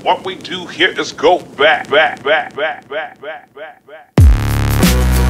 What we do here is go back, back, back, back, back, back, back, back.